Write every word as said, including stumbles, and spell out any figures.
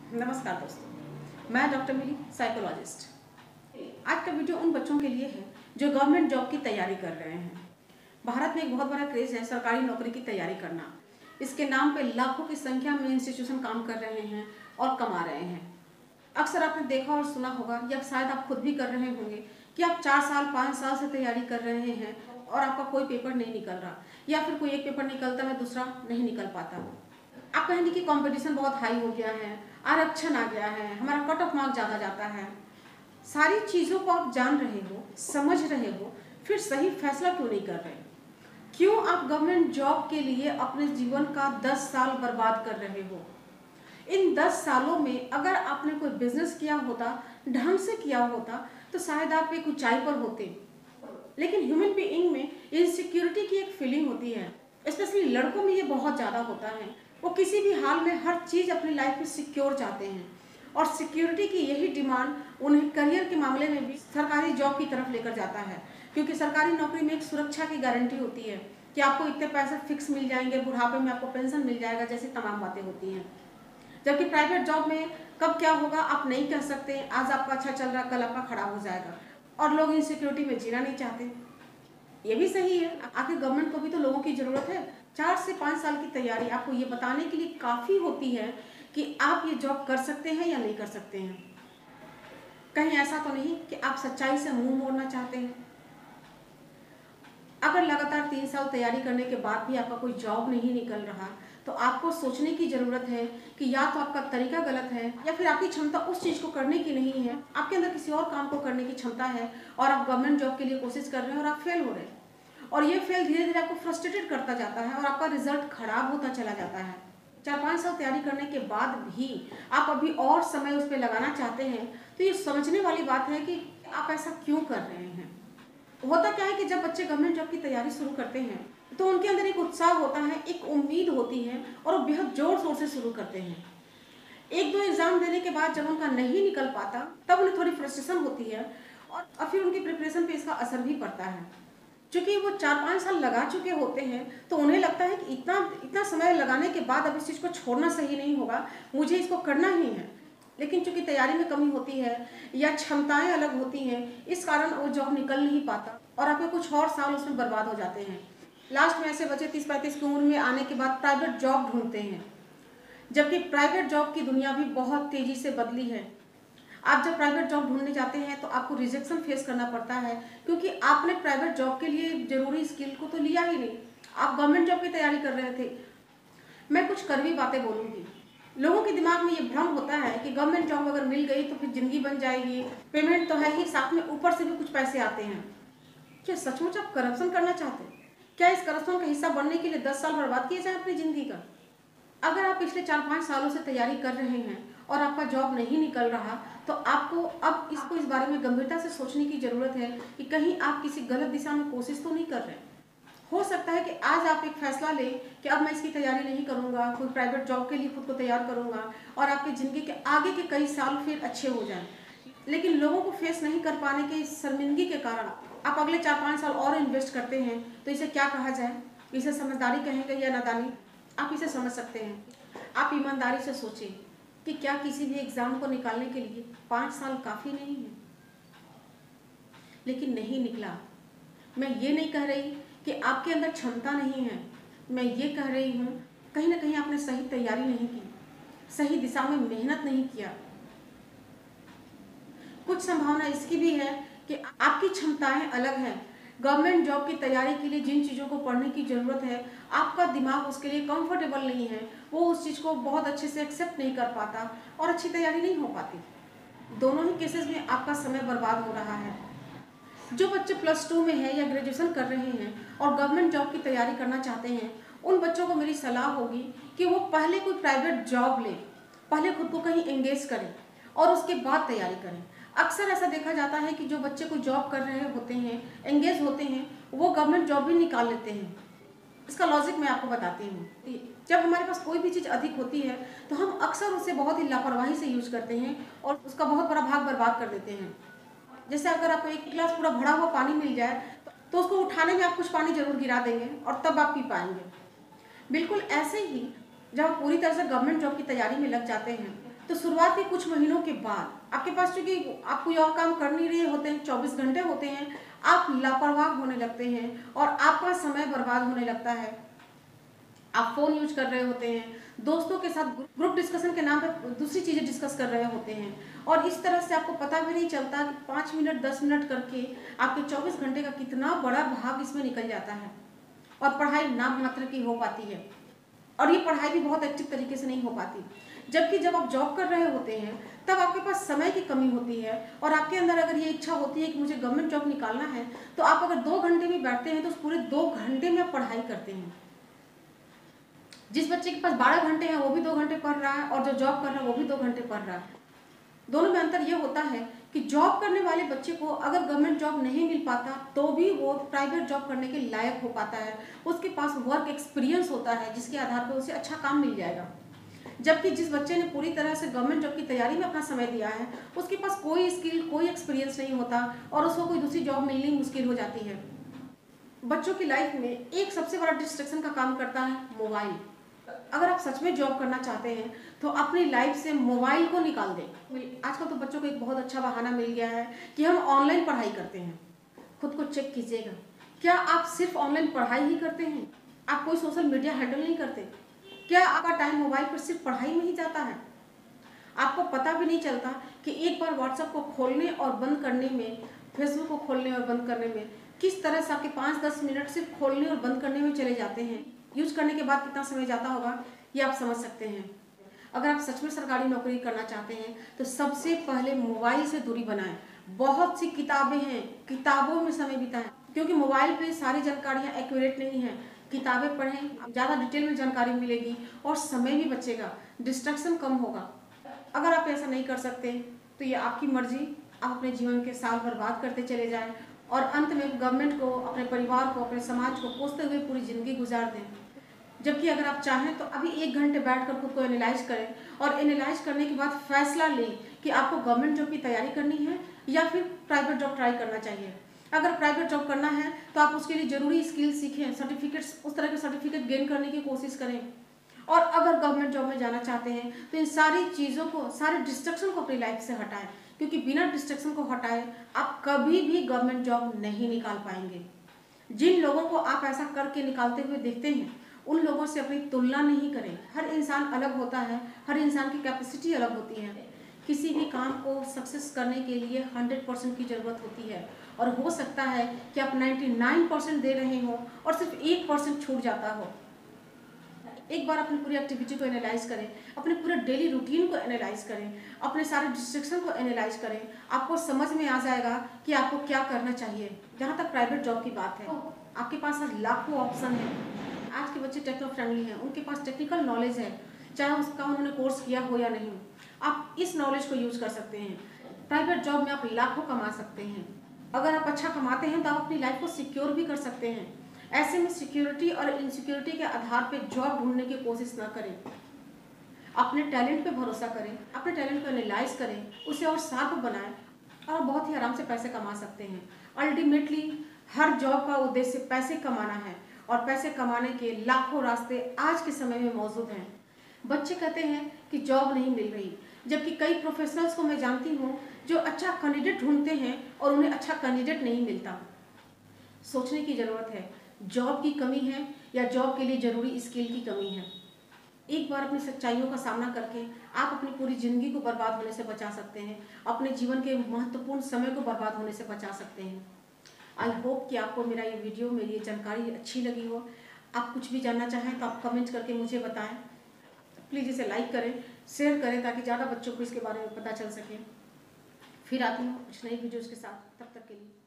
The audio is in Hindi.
नमस्कार दोस्तों, मैं डॉक्टर मिली साइकोलॉजिस्ट। आज का वीडियो उन बच्चों के लिए है जो गवर्नमेंट जॉब की तैयारी कर रहे हैं। भारत में एक बहुत बड़ा क्रेज है सरकारी नौकरी की तैयारी करना। इसके नाम पे लाखों की संख्या में इंस्टीट्यूशन काम कर रहे हैं और कमा रहे हैं। अक्सर आपने देखा और सुना होगा या शायद आप खुद भी कर रहे होंगे कि आप चार साल पाँच साल से तैयारी कर रहे हैं और आपका कोई पेपर नहीं निकल रहा, या फिर कोई एक पेपर निकलता है दूसरा नहीं निकल पाता। आप कहेंगे कि कंपटीशन बहुत हाई हो गया है, आरक्षण आ गया है, हमारा कट ऑफ मार्क ज़्यादा जाता है। सारी चीज़ों को आप जान रहे हो, समझ रहे हो, फिर सही फैसला क्यों नहीं कर रहे? क्यों आप गवर्नमेंट जॉब के लिए अपने जीवन का दस साल बर्बाद कर रहे हो? इन दस सालों में अगर आपने कोई बिजनेस किया होता, ढंग से किया होता, तो शायद आप एक ऊंचाई पर होते। लेकिन ह्यूमन बीइंग में इनसिक्योरिटी की एक फीलिंग होती है, स्पेशली लड़कों में ये बहुत ज़्यादा होता है। वो किसी भी हाल में हर चीज़ अपनी लाइफ में सिक्योर चाहते हैं और सिक्योरिटी की यही डिमांड उन्हें करियर के मामले में भी सरकारी जॉब की तरफ लेकर जाता है, क्योंकि सरकारी नौकरी में एक सुरक्षा की गारंटी होती है कि आपको इतने पैसे फिक्स मिल जाएंगे, बुढ़ापे में आपको पेंशन मिल जाएगा, जैसी तमाम बातें होती हैं। जबकि प्राइवेट जॉब में कब क्या होगा आप नहीं कह सकते। आज आपका अच्छा चल रहा, कल आपका खराब हो जाएगा, और लोग इनसिक्योरिटी में जीना नहीं चाहते। ये भी सही है, आखिर गवर्नमेंट को भी तो लोगों की जरूरत है। चार से पाँच साल की तैयारी आपको ये बताने के लिए काफ़ी होती है कि आप ये जॉब कर सकते हैं या नहीं कर सकते हैं। कहीं ऐसा तो नहीं कि आप सच्चाई से मुंह मोड़ना चाहते हैं। अगर लगातार तीन साल तैयारी करने के बाद भी आपका कोई जॉब नहीं निकल रहा, तो आपको सोचने की ज़रूरत है कि या तो आपका तरीका गलत है या फिर आपकी क्षमता उस चीज़ को करने की नहीं है। आपके अंदर किसी और काम को करने की क्षमता है और आप गवर्नमेंट जॉब के लिए कोशिश कर रहे हैं और आप फेल हो रहे हैं, और ये फेल धीरे धीरे आपको फ्रस्ट्रेटेड करता जाता है और आपका रिजल्ट खराब होता चला जाता है। चार पाँच साल तैयारी करने के बाद भी आप अभी और समय उस पर लगाना चाहते हैं, तो ये समझने वाली बात है कि आप ऐसा क्यों कर रहे हैं। होता क्या है कि जब बच्चे गवर्नमेंट जॉब की तैयारी शुरू करते हैं तो उनके अंदर एक उत्साह होता है, एक उम्मीद होती है, और वो बेहद जोर शोर से शुरू करते हैं। एक दो एग्जाम देने के बाद जब उनका नहीं निकल पाता तब उन्हें थोड़ी फ्रस्ट्रेशन होती है, और फिर उनकी प्रिपरेशन पे इसका असर भी पड़ता है। क्योंकि वो चार पाँच साल लगा चुके होते हैं तो उन्हें लगता है कि इतना इतना समय लगाने के बाद अब इस चीज़ को छोड़ना सही नहीं होगा, मुझे इसको करना ही है। लेकिन चूंकि तैयारी में कमी होती है या क्षमताएं अलग होती हैं, इस कारण वो जॉब निकल नहीं पाता और आपके कुछ और साल उसमें बर्बाद हो जाते हैं। लास्ट में ऐसे बच्चे तीस पैंतीस की उम्र में आने के बाद प्राइवेट जॉब ढूंढते हैं, जबकि प्राइवेट जॉब की दुनिया भी बहुत तेज़ी से बदली है। आप जब प्राइवेट जॉब ढूंढने जाते हैं तो आपको रिजेक्शन फेस करना पड़ता है, क्योंकि आपने प्राइवेट जॉब के लिए जरूरी स्किल को तो लिया ही नहीं, आप गवर्नमेंट जॉब की तैयारी कर रहे थे। मैं कुछ कड़वी बातें बोलूँगी। लोगों के दिमाग में ये भ्रम होता है कि गवर्नमेंट जॉब अगर मिल गई तो फिर ज़िंदगी बन जाएगी, पेमेंट तो है ही, साथ में ऊपर से भी कुछ पैसे आते हैं। क्या सचमुच आप करप्शन करना चाहते हैं? क्या इस करप्शन का हिस्सा बनने के लिए दस साल बर्बाद किए जाए अपनी ज़िंदगी का? अगर आप पिछले चार पाँच सालों से तैयारी कर रहे हैं और आपका जॉब नहीं निकल रहा, तो आपको अब इसको इस बारे में गंभीरता से सोचने की ज़रूरत है कि कहीं आप किसी गलत दिशा में कोशिश तो नहीं कर रहे हैं। हो सकता है कि आज आप एक फैसला लें कि अब मैं इसकी तैयारी नहीं करूंगा, कोई प्राइवेट जॉब के लिए खुद को तैयार करूंगा, और आपकी ज़िंदगी के आगे के कई साल फिर अच्छे हो जाएं। लेकिन लोगों को फेस नहीं कर पाने के इस शर्मिंदगी के कारण आप अगले चार पाँच साल और इन्वेस्ट करते हैं, तो इसे क्या कहा जाए? इसे समझदारी कहेंगे या नादानी? आप इसे समझ सकते हैं। आप ईमानदारी से सोचें कि क्या किसी भी एग्ज़ाम को निकालने के लिए पाँच साल काफ़ी नहीं है? लेकिन नहीं निकला। मैं ये नहीं कह रही कि आपके अंदर क्षमता नहीं है, मैं ये कह रही हूँ कहीं ना कहीं आपने सही तैयारी नहीं की, सही दिशा में मेहनत नहीं किया। कुछ संभावना इसकी भी है कि आपकी क्षमताएं अलग हैं। गवर्नमेंट जॉब की तैयारी के लिए जिन चीज़ों को पढ़ने की ज़रूरत है, आपका दिमाग उसके लिए कंफर्टेबल नहीं है, वो उस चीज़ को बहुत अच्छे से एक्सेप्ट नहीं कर पाता और अच्छी तैयारी नहीं हो पाती। दोनों ही केसेस में आपका समय बर्बाद हो रहा है। जो बच्चे प्लस टू में हैं या ग्रेजुएशन कर रहे हैं और गवर्नमेंट जॉब की तैयारी करना चाहते हैं, उन बच्चों को मेरी सलाह होगी कि वो पहले कोई प्राइवेट जॉब लें, पहले खुद को कहीं एंगेज करें और उसके बाद तैयारी करें। अक्सर ऐसा देखा जाता है कि जो बच्चे कोई जॉब कर रहे होते हैं, एंगेज होते हैं, वो गवर्नमेंट जॉब भी निकाल लेते हैं। इसका लॉजिक मैं आपको बताती हूँ। जब हमारे पास कोई भी चीज़ अधिक होती है तो हम अक्सर उसे बहुत ही लापरवाही से यूज करते हैं और उसका बहुत बड़ा भाग बर्बाद कर देते हैं। जैसे अगर आपको एक गिलास पूरा भरा हुआ पानी मिल जाए तो उसको उठाने में आप कुछ पानी जरूर गिरा देंगे और तब आप पी पाएंगे। बिल्कुल ऐसे ही जब आप पूरी तरह से गवर्नमेंट जॉब की तैयारी में लग जाते हैं तो शुरुआत के कुछ महीनों के बाद आपके पास, चूंकि आप कोई और काम कर नहीं रहे होते हैं, चौबीस घंटे होते हैं, आप लापरवाह होने लगते हैं और आपका समय बर्बाद होने लगता है। आप फोन यूज कर रहे होते हैं, दोस्तों के साथ ग्रुप डिस्कशन के नाम पर दूसरी चीजें डिस्कस कर रहे होते हैं और इस तरह से आपको पता भी नहीं चलता कि पाँच मिनट दस मिनट करके आपके चौबीस घंटे का कितना बड़ा भाग इसमें निकल जाता है और पढ़ाई नाम मात्र की हो पाती है। और ये पढ़ाई भी बहुत एक्टिव तरीके से नहीं हो पाती। जबकि जब आप जॉब कर रहे होते हैं तब आपके पास समय की कमी होती है और आपके अंदर अगर ये इच्छा होती है कि मुझे गवर्नमेंट जॉब निकालना है, तो आप अगर दो घंटे भी बैठते हैं तो उस पूरे दो घंटे में पढ़ाई करते हैं। जिस बच्चे के पास बारह घंटे हैं वो भी दो घंटे पढ़ रहा है और जो जॉब कर रहा है वो भी दो घंटे पढ़ रहा है। दोनों में अंतर ये होता है कि जॉब करने वाले बच्चे को अगर गवर्नमेंट जॉब नहीं मिल पाता तो भी वो प्राइवेट जॉब करने के लायक हो पाता है। उसके पास वर्क एक्सपीरियंस होता है जिसके आधार पर उसे अच्छा काम मिल जाएगा। जबकि जिस बच्चे ने पूरी तरह से गवर्नमेंट जॉब की तैयारी में अपना समय दिया है उसके पास कोई स्किल, कोई एक्सपीरियंस नहीं होता और उसको कोई दूसरी जॉब मिलनी मुश्किल हो जाती है। बच्चों की लाइफ में एक सबसे बड़ा डिस्ट्रैक्शन का काम करता है मोबाइल। अगर आप सच में जॉब करना चाहते हैं तो अपनी लाइफ से मोबाइल को निकाल दें। आजकल तो बच्चों को एक बहुत अच्छा बहाना मिल गया है कि हम ऑनलाइन पढ़ाई करते हैं। खुद को चेक कीजिएगा, क्या आप सिर्फ ऑनलाइन पढ़ाई ही करते हैं? आप कोई सोशल मीडिया हैंडल नहीं करते? क्या आपका टाइम मोबाइल पर सिर्फ पढ़ाई में ही जाता है? आपको पता भी नहीं चलता कि एक बार व्हाट्सएप को खोलने और बंद करने में, फेसबुक को खोलने और बंद करने में किस तरह से आपके पाँच दस मिनट सिर्फ खोलने और बंद करने में चले जाते हैं। यूज करने के बाद कितना समय जाता होगा ये आप समझ सकते हैं। अगर आप सच में सरकारी नौकरी करना चाहते हैं तो सबसे पहले मोबाइल से दूरी बनाएं। बहुत सी किताबें हैं, किताबों में समय बिताएं, क्योंकि मोबाइल पे सारी जानकारियां एक्यूरेट नहीं है। किताबें पढ़ें, ज़्यादा डिटेल में जानकारी मिलेगी और समय भी बचेगा, डिस्ट्रैक्शन कम होगा। अगर आप ऐसा नहीं कर सकते तो ये आपकी मर्जी, आप अपने जीवन के साल बर्बाद करते चले जाएं और अंत में गवर्नमेंट को, अपने परिवार को, अपने समाज को कोसते हुए पूरी जिंदगी गुजार दें। जबकि अगर आप चाहें तो अभी एक घंटे बैठकर खुद को एनालाइज करें और एनालाइज करने के बाद फैसला लें कि आपको गवर्नमेंट जॉब की तैयारी करनी है या फिर प्राइवेट जॉब ट्राई करना चाहिए। अगर प्राइवेट जॉब करना है तो आप उसके लिए जरूरी स्किल सीखें, सर्टिफिकेट्स, उस तरह के सर्टिफिकेट गेन करने की कोशिश करें। और अगर गवर्नमेंट जॉब में जाना चाहते हैं तो इन सारी चीज़ों को, सारे डिस्ट्रक्शन को अपनी लाइफ से हटाएं, क्योंकि बिना डिस्ट्रक्शन को हटाए आप कभी भी गवर्नमेंट जॉब नहीं निकाल पाएंगे। जिन लोगों को आप ऐसा करके निकालते हुए देखते हैं उन लोगों से अपनी तुलना नहीं करें। हर इंसान अलग होता है, हर इंसान की कैपेसिटी अलग होती है। किसी भी काम को सक्सेस करने के लिए हंड्रेड परसेंट की ज़रूरत होती है और हो सकता है कि आप नाइन्टी नाइन परसेंट दे रहे हो और सिर्फ एक परसेंट छूट जाता हो। एक बार अपनी पूरी एक्टिविटी को एनालाइज करें, अपने पूरे डेली रूटीन को एनालाइज करें, अपने सारे डिस्ट्रैक्शन को एनालाइज करें। आपको समझ में आ जाएगा कि आपको क्या करना चाहिए। जहाँ तक प्राइवेट जॉब की बात है, आपके पास आज लाखों ऑप्शन है। आज के बच्चे टेक्नो फ्रेंडली हैं, उनके पास टेक्निकल नॉलेज है, चाहे उसका उन्होंने कोर्स किया हो या नहीं। आप इस नॉलेज को यूज कर सकते हैं। प्राइवेट जॉब में आप लाखों कमा सकते हैं। अगर आप अच्छा कमाते हैं तो आप अपनी लाइफ को सिक्योर भी कर सकते हैं। ऐसे में सिक्योरिटी और इनसिक्योरिटी के आधार पर जॉब ढूंढने की कोशिश न करें। अपने टैलेंट पे भरोसा करें, अपने टैलेंट को एनालाइज करें, उसे और शार्प बनाएं और बहुत ही आराम से पैसे कमा सकते हैं। अल्टीमेटली हर जॉब का उद्देश्य पैसे कमाना है और पैसे कमाने के लाखों रास्ते आज के समय में मौजूद हैं। बच्चे कहते हैं कि जॉब नहीं मिल रही, जबकि कई प्रोफेशनल्स को मैं जानती हूँ जो अच्छा कैंडिडेट ढूंढते हैं और उन्हें अच्छा कैंडिडेट नहीं मिलता। सोचने की ज़रूरत है, जॉब की कमी है या जॉब के लिए ज़रूरी स्किल की कमी है। एक बार अपनी सच्चाइयों का सामना करके आप अपनी पूरी ज़िंदगी को बर्बाद होने से बचा सकते हैं, अपने जीवन के महत्वपूर्ण समय को बर्बाद होने से बचा सकते हैं। आई होप कि आपको मेरा ये वीडियो, मेरी ये जानकारी अच्छी लगी हो। आप कुछ भी जानना चाहें तो आप कमेंट करके मुझे बताएं। प्लीज़ इसे लाइक करें, शेयर करें ताकि ज़्यादा बच्चों को इसके बारे में पता चल सके। फिर आती हूँ कुछ नई वीडियोज़ के साथ, तब तक के लिए।